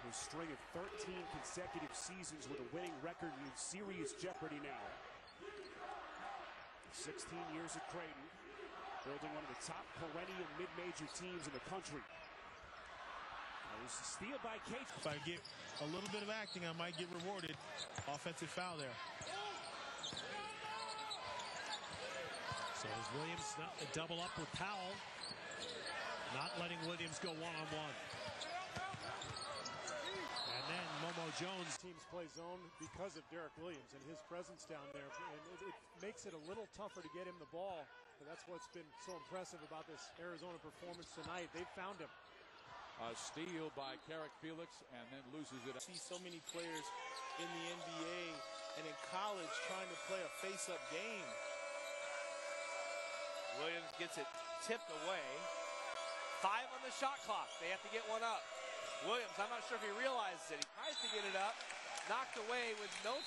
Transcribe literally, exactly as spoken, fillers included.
a string of thirteen consecutive seasons with a winning record in serious jeopardy now. sixteen years at Creighton, building one of the top perennial mid-major teams in the country. There's a steal by Cage. If I get a little bit of acting, I might get rewarded. Offensive foul there. So as Williams double up with Powell, not letting Williams go one-on-one. And then Momo Jones. Teams play zone because of Derek Williams and his presence down there. And it, it makes it a little tougher to get him the ball. But that's what's been so impressive about this Arizona performance tonight. They've found him. A steal by Carrick Felix and then loses it. I see so many players in the N B A and in college trying to play a face-up game. Williams gets it tipped away. Five on the shot clock. They have to get one up. Williams, I'm not sure if he realizes it. He tries to get it up. Knocked away with no